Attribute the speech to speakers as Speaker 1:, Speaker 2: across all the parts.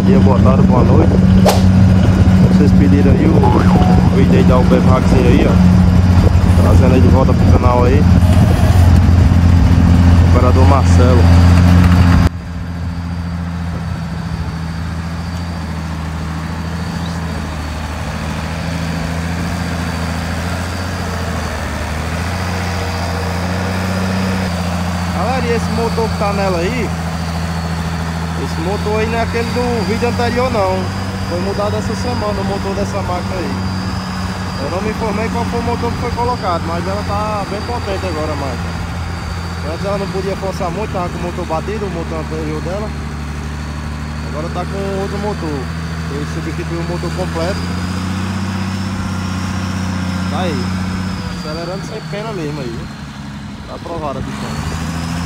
Speaker 1: dia, boa tarde, boa noite. Vocês pediram aí o vídeo aí da Uber Magazine aí, ó. Trazendo aí de volta pro canal aí. Operador Marcelo. Galera, e esse motor que tá nela aí, esse motor aí não é aquele do vídeo anterior não. Foi mudado essa semana o motor dessa máquina aí. Eu não me informei qual foi o motor que foi colocado, mas ela tá bem contente agora a máquina. Antes ela não podia forçar muito, tava com o motor batido, o motor anterior dela. Agora tá com outro motor. Ele substituiu o motor completo. Tá aí, acelerando sem pena mesmo aí. Tá aprovado a distância.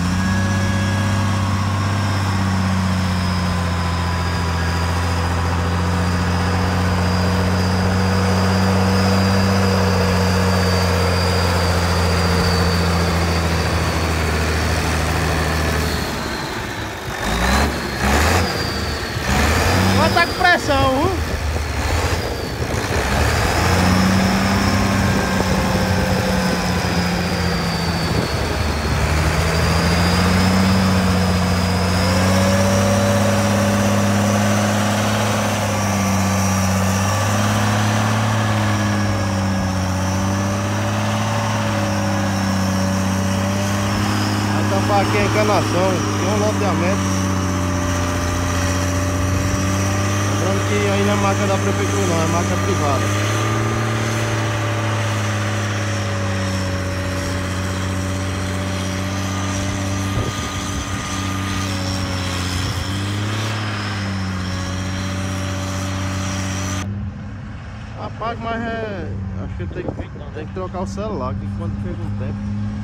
Speaker 1: Tá com pressão, viu? Vai tampar aqui a encanação, tem um loteamento. Que aí não é marca da prefeitura não, é marca privada. Rapaz, mas acho que tem que trocar o celular, que quando chega um tempo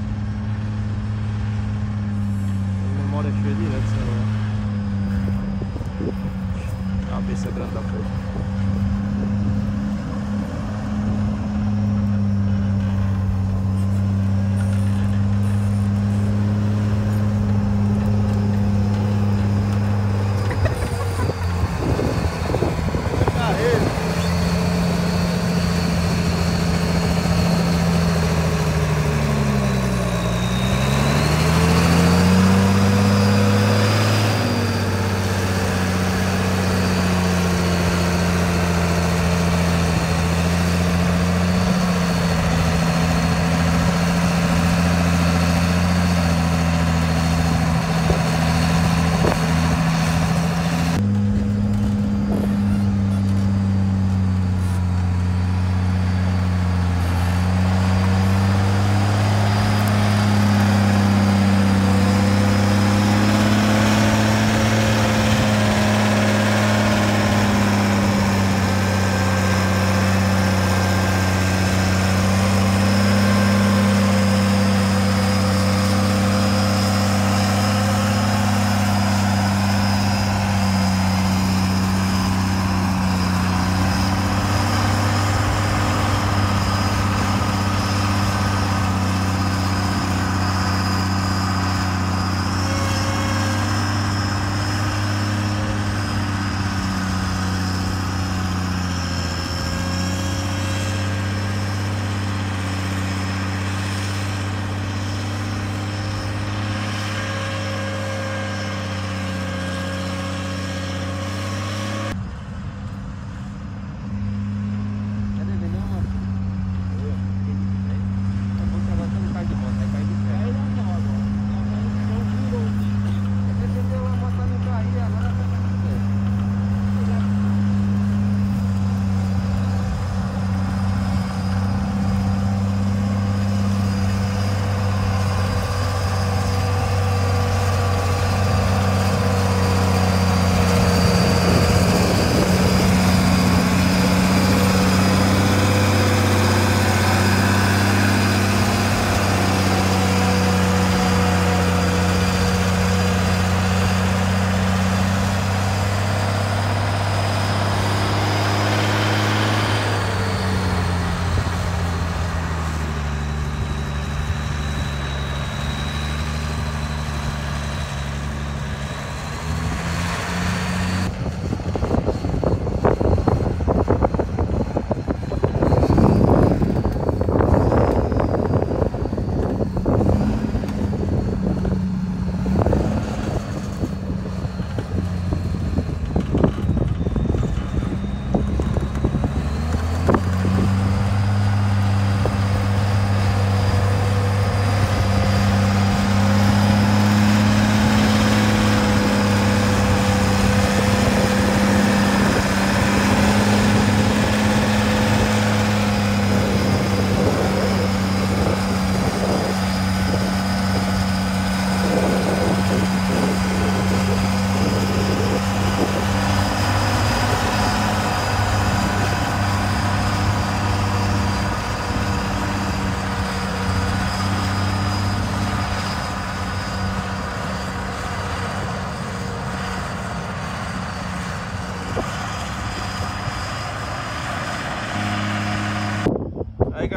Speaker 1: a memória é cheia direto do celular. Cabeça grande da porra.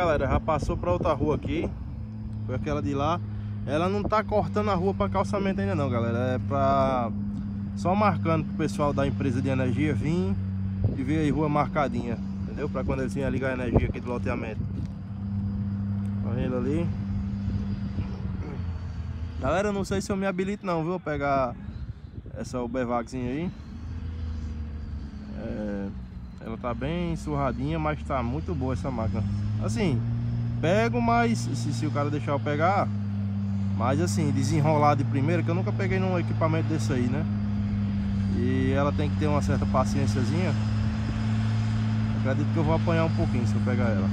Speaker 1: galera, já passou pra outra rua aqui. Foi aquela de lá. Ela não tá cortando a rua pra calçamento ainda não, galera. É pra... só marcando pro pessoal da empresa de energia vir e ver aí rua marcadinha, entendeu? Pra quando eles virem ligar a energia aqui do loteamento. Tá vendo ali? Galera, eu não sei se eu me habilito não, viu? Pegar essa Ubervagzinha aí. Ela tá bem surradinha, mas tá muito boa essa máquina. Assim, pego, mas se o cara deixar eu pegar, mas assim, desenrolar de primeira, que eu nunca peguei num equipamento desse aí, né? E ela tem que ter uma certa paciênciazinha. Acredito que eu vou apanhar um pouquinho se eu pegar ela.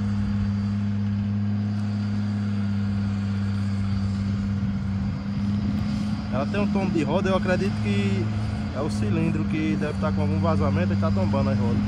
Speaker 1: Ela tem um tombo de roda, eu acredito que é o cilindro que deve estar com algum vazamento e está tombando as rodas.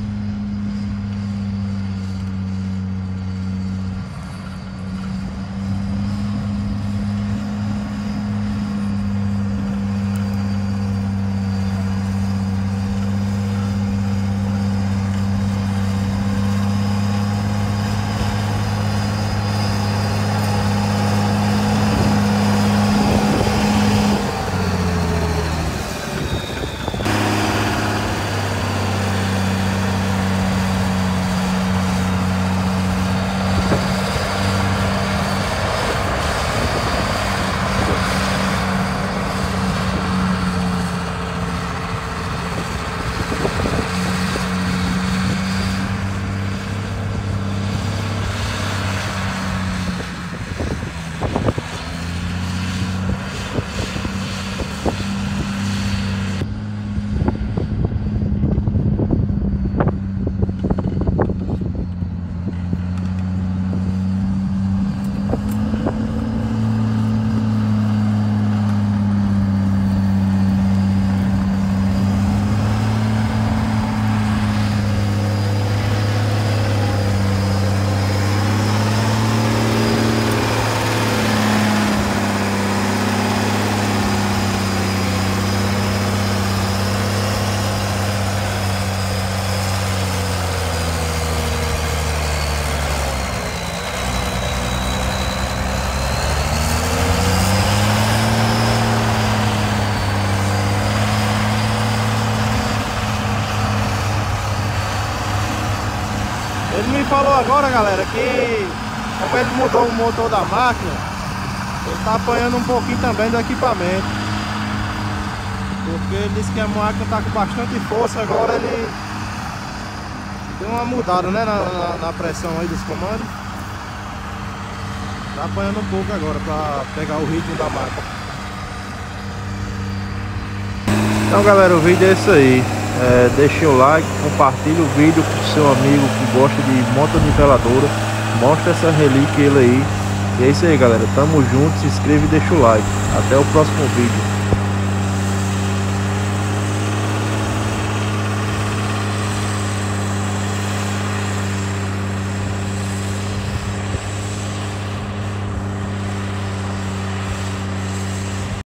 Speaker 1: Ele me falou agora, galera, que como ele mudou o motor da máquina, ele tá apanhando um pouquinho também do equipamento. Porque ele disse que a máquina tá com bastante força, agora ele deu uma mudada, né, na pressão aí dos comandos. Tá apanhando um pouco agora pra pegar o ritmo da máquina. Então, galera, o vídeo é isso aí. Deixe o like, compartilhe o vídeo com seu amigo que gosta de motoniveladora. Mostra essa relíquia ele aí. E é isso aí, galera, tamo junto, se inscreve e deixa o like. Até o próximo vídeo.